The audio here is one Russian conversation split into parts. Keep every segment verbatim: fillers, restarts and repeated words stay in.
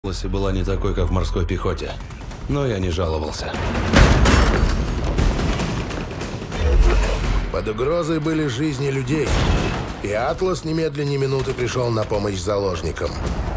Была не такой, как в морской пехоте, но я не жаловался. Под угрозой были жизни людей, и Атлас немедленно ни минуты пришел на помощь заложникам.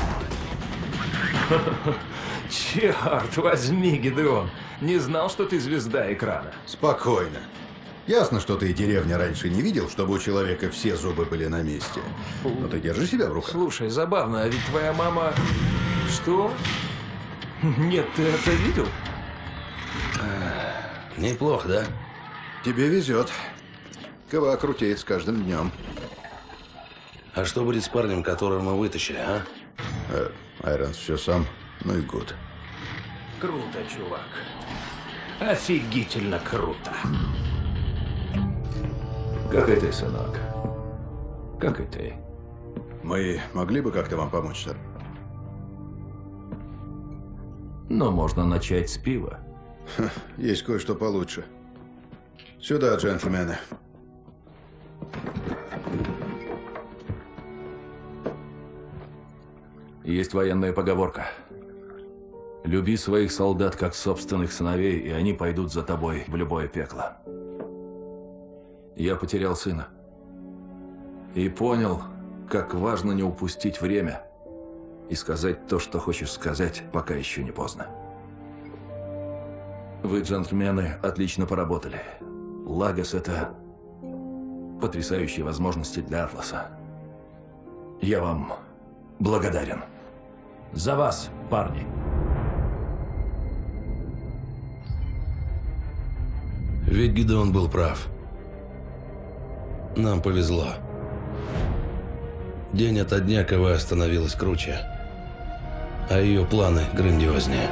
Черт возьми, Гидеон, не знал, что ты звезда экрана. Спокойно. Ясно, что ты деревни раньше не видел, чтобы у человека все зубы были на месте. Но ты держи себя в руках. Слушай, забавно, а ведь твоя мама... Что? Нет, ты это видел? Неплохо, да? Тебе везет. КВА крутеет с каждым днем. А что будет с парнем, которого мы вытащили, а? Э, Айронс все сам, ну и гуд. Круто, чувак. Офигительно круто. Как и ты, сынок. Как и ты. Мы могли бы как-то вам помочь, сэр? Но можно начать с пива. Ха, есть кое-что получше. Сюда, джентльмены. Есть военная поговорка. Люби своих солдат как собственных сыновей, и они пойдут за тобой в любое пекло. Я потерял сына. И понял, как важно не упустить время и сказать то, что хочешь сказать, пока еще не поздно. Вы, джентльмены, отлично поработали. Лагос – это потрясающие возможности для Атласа. Я вам благодарен. За вас, парни. Ведь Гидеон был прав. Нам повезло. День ото дня КВА становилась круче, а ее планы грандиознее.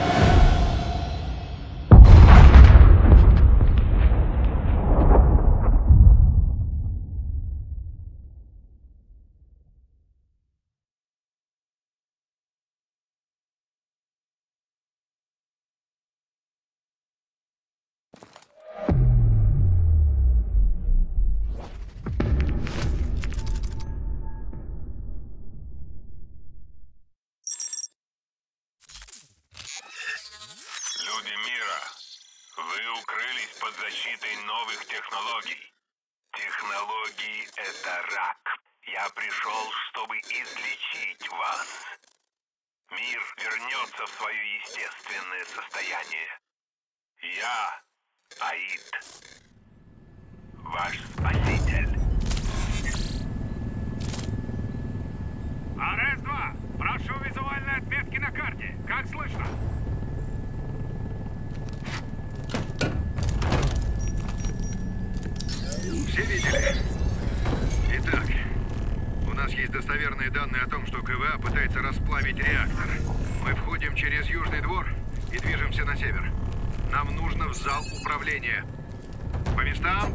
Достоверные данные о том, что КВА пытается расплавить реактор. Мы входим через Южный двор и движемся на север. Нам нужно в зал управления. По местам?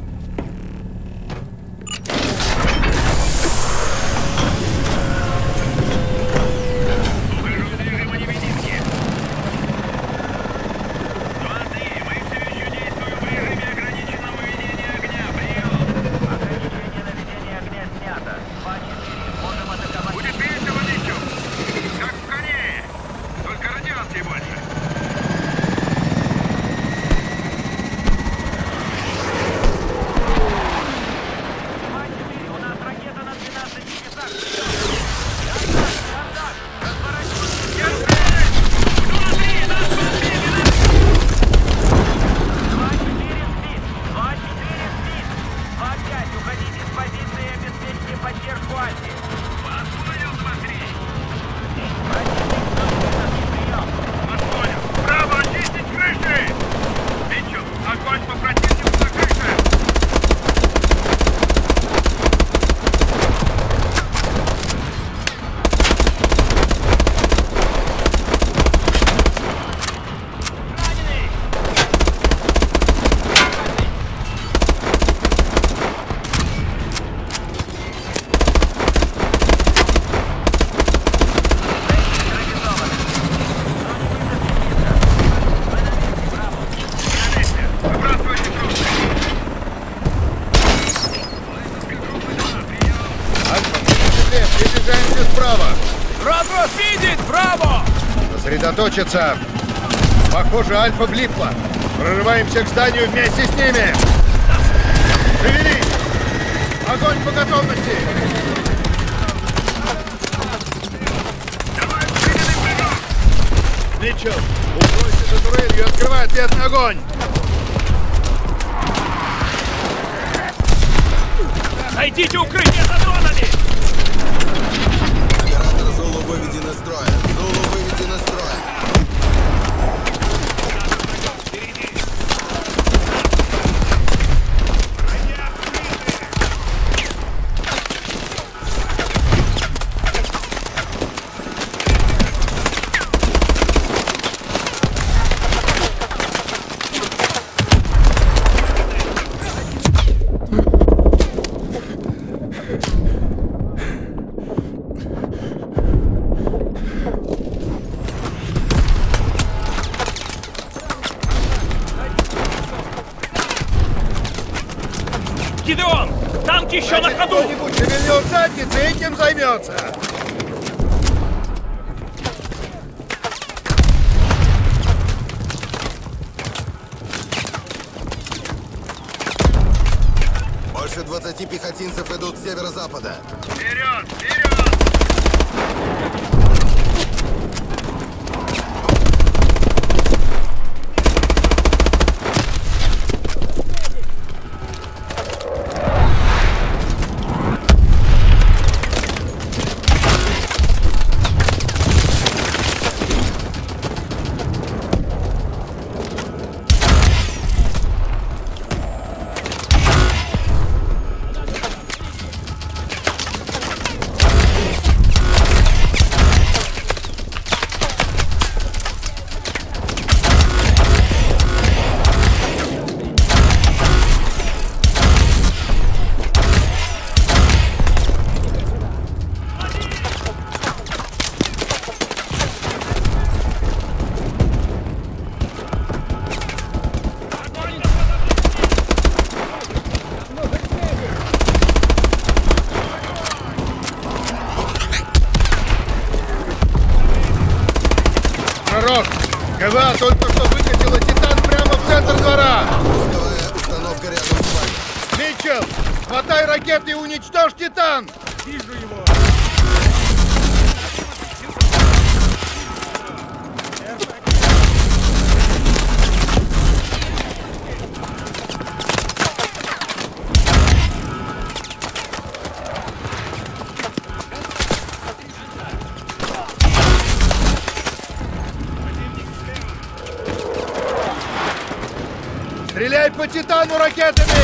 Ухожу с режима невидимки. Два-три, мы все еще действуем в режиме ограниченного ведения огня. Прием! Ограничение на ведение огня снято. Два-четыре. Можем атаковать. Будет весело, Митчелл! Как в Корее! Только радиации больше! Сосредоточиться! Похоже, Альфа влипла. Прорываемся к зданию вместе с ними! Шевелись! Огонь по готовности! Митчелл, укройся за турелью и открывай ответный огонь! Найдите укрытие за дронами! Оператор Зулу выведен из строя. Зулу выведен из строя. Гидеон! Танк еще на ходу! Кто-нибудь шевельнет задницей, этим займется! Больше двадцати пехотинцев идут с северо-запада. Вперед! Вперед! Пророк! КВА только что выкатила Титан прямо в центр двора! Пусковая установка рядом с вами. Митчелл! Хватай ракеты и уничтожь Титан! Вижу его! Стреляй по Титану ракетами!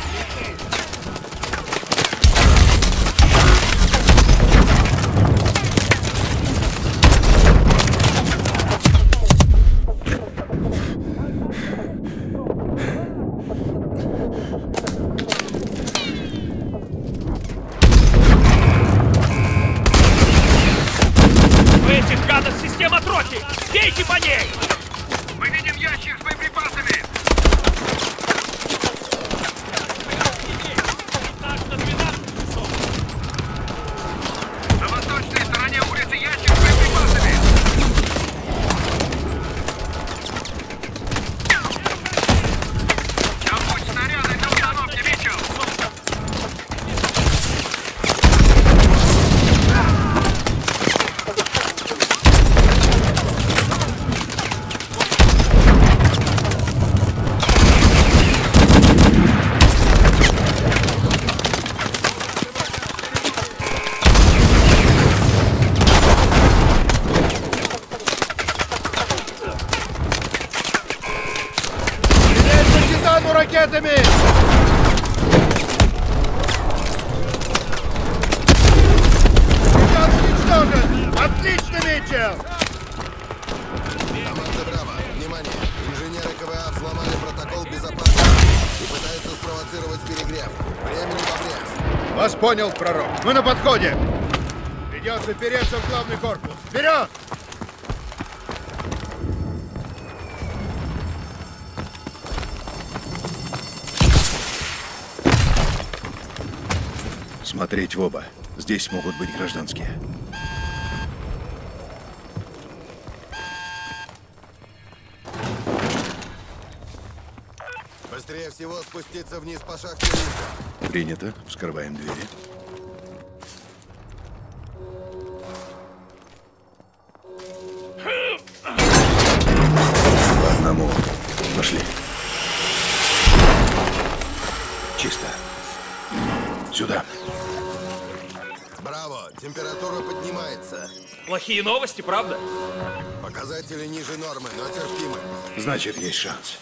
У этих гадов система трофи! Бейте по ней! Мы видим ящик с боеприпасами! На восточной стороне улицы ящик с боеприпасами! Там путь снаряды для установки, Митчелл! Стреляй по Титану ракетами! Титан уничтожен! Отлично, Митчелл! Команда Браво. Внимание! Инженеры КВА взломали протокол безопасности и пытаются спровоцировать перегрев. Времени в обрез. Вас понял, пророк. Мы на подходе. Придется впереться в главный корпус. Вперед! Смотреть в оба. Здесь могут быть гражданские. Быстрее всего спуститься вниз по шахте лифта. Принято. Вскрываем двери. По одному. Пошли. Чисто. Сюда. Браво! Температура поднимается. Плохие новости, правда? Показатели ниже нормы, но терпимы. Значит, есть шанс.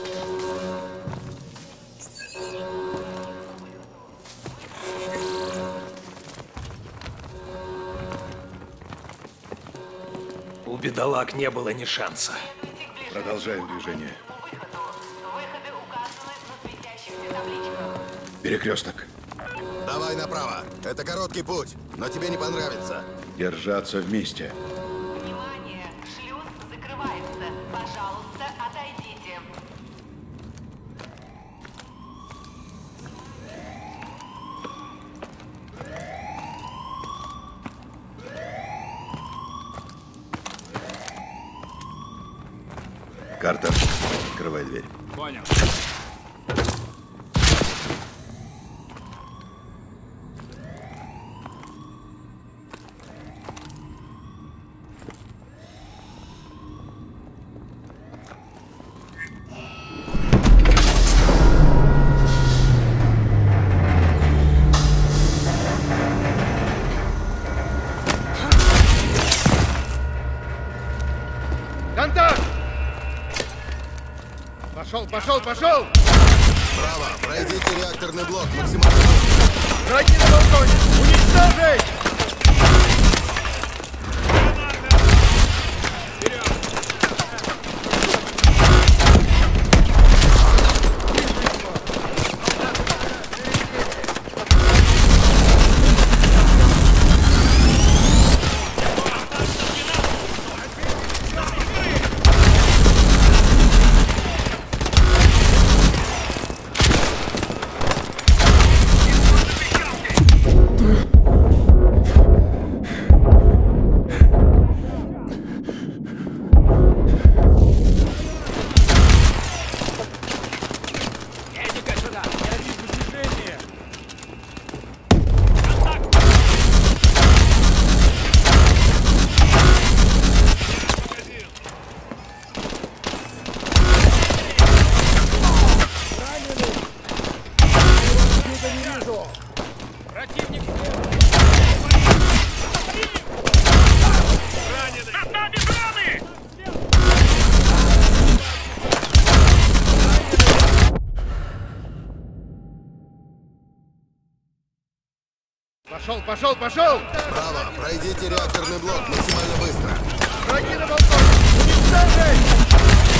У бедолаг не было ни шанса. Продолжаем движение. Перекресток. Давай направо. Это короткий путь, но тебе не понравится. Держаться вместе. Внимание! Шлюз закрывается. Пожалуйста, отойдите. Картер, открывай дверь. Понял. Контакт! Пошел, пошел, пошел! Браво! Пройдите реакторный блок максимально быстро. Враги на балконе! Уничтожить! Пошел, пошел, пошел! Браво! Пройдите реакторный блок максимально быстро. Враги на балконе! Уничтожить!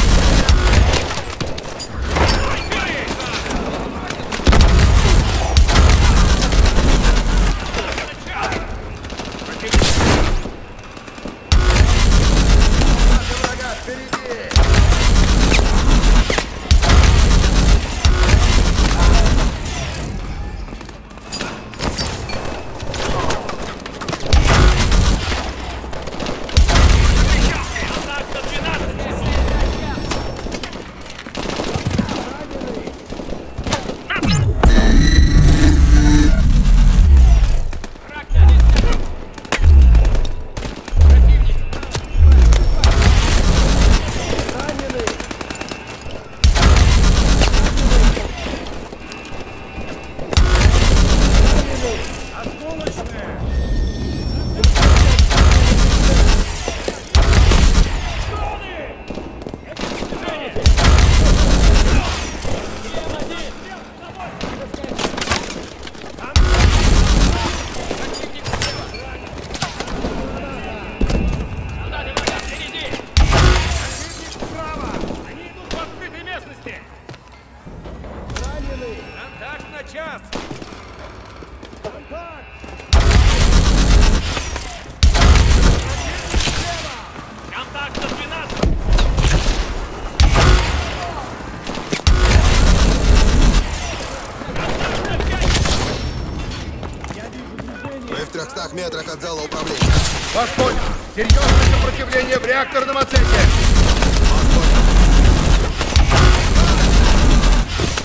В трехстах метрах от зала управления. Вас понял. Серьезное сопротивление в реакторном отсеке.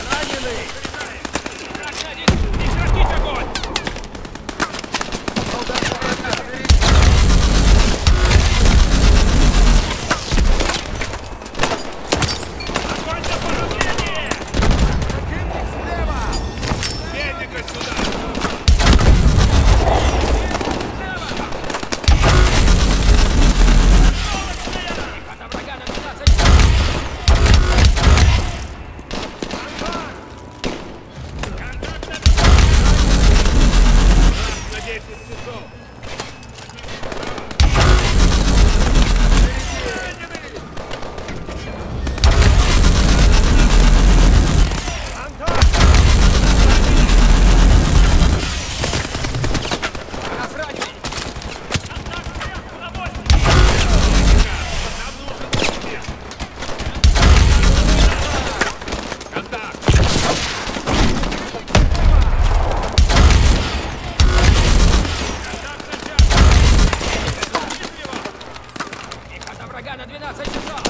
врага на двенадцать часов!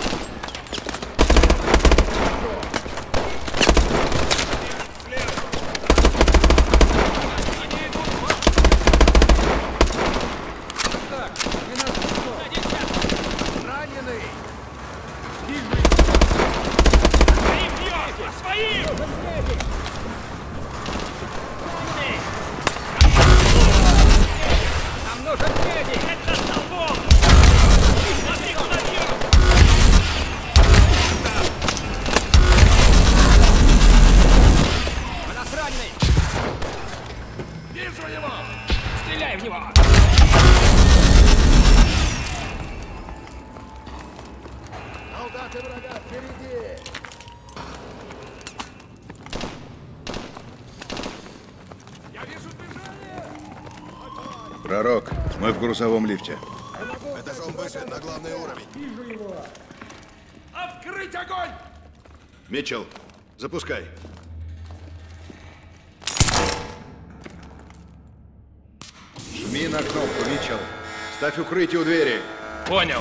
Пророк, мы в грузовом лифте. Этажом выше, на главный уровень. Открыть огонь! Митчелл, запускай. Жми на кнопку, Митчелл. Ставь укрытие у двери. Понял.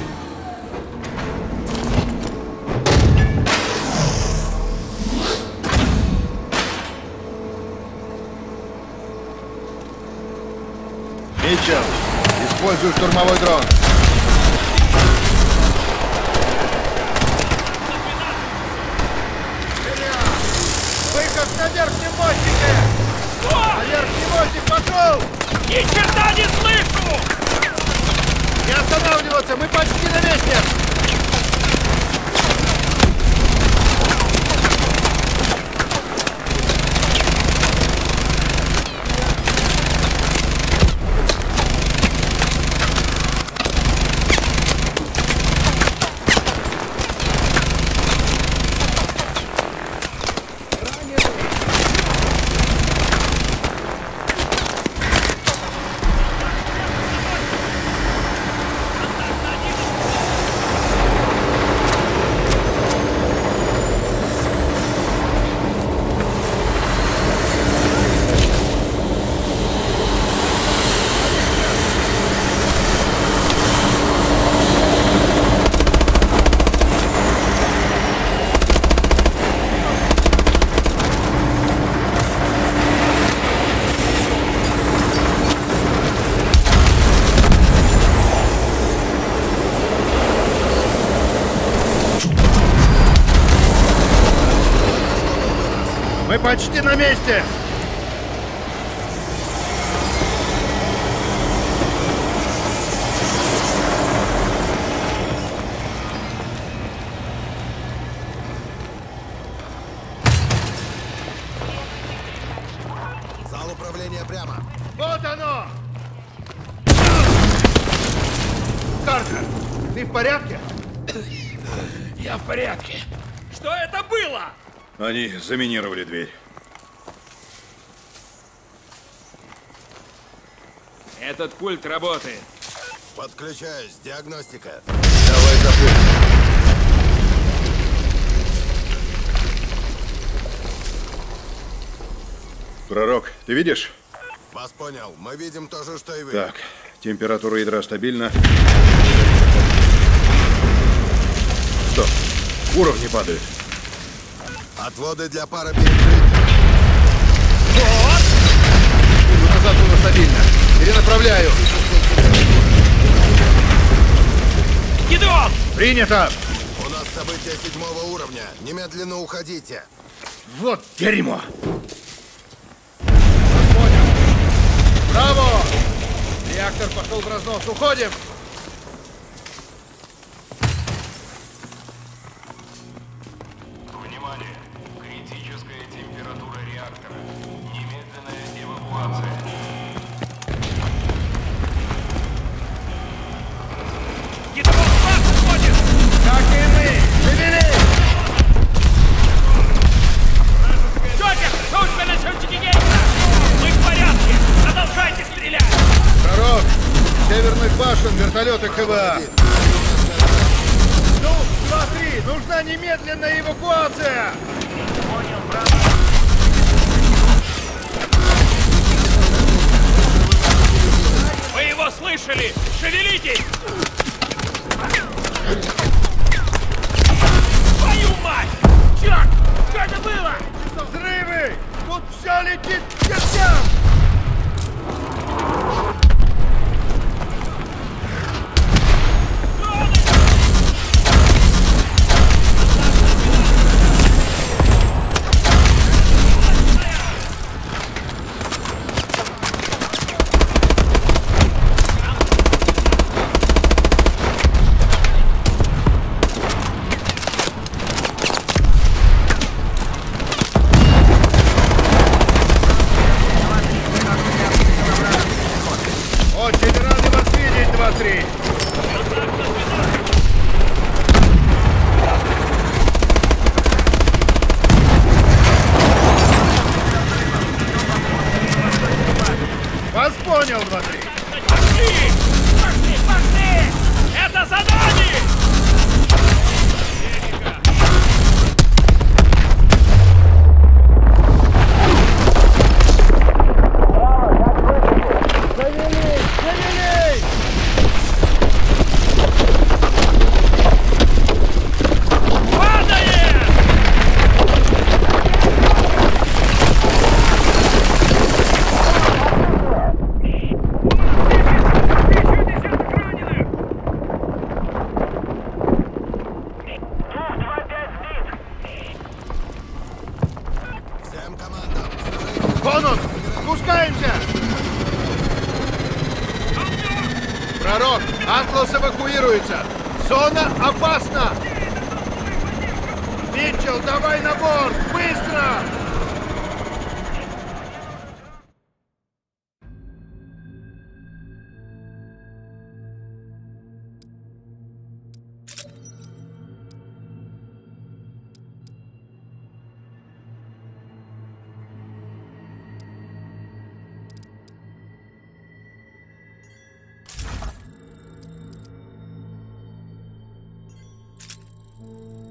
Митчелл, используй штурмовой дрон. Выход на верхнем мостике! На верхний мостик пошел! Ни черта не слышу! Не останавливаться, мы почти на месте! Мы почти на месте! Зал управления прямо. Вот оно! Картер, ты в порядке? Я в порядке. Что это было? Они заминировали дверь. Этот пульт работает. Подключаюсь. Диагностика. Давай запустим. Пророк, ты видишь? Вас понял. Мы видим то же, что и вы. Так, температура ядра стабильна. Стоп. Уровни падают. Отводы для пара перекрыты. Назад было стабильно. Перенаправляю. Гидеон! Принято! У нас события седьмого уровня. Немедленно уходите. Вот дерьмо! Браво! Реактор пошел в разнос. Уходим! Внимание! Критическая температура реактора. Немедленная эвакуация. Гидеон вас уходит! Как и мы! Шевелись! Джокер! Что у тебя на счетчике геймера? Мы в порядке! Продолжайте стрелять! Пророк! Северных башен, вертолеты КВА! Ну, два, три! Нужна немедленная эвакуация! Понял, браво. Вы его слышали? Шевелитесь! активируется! Зона опасна! Митчелл, давай на борт! Быстро! Thank you.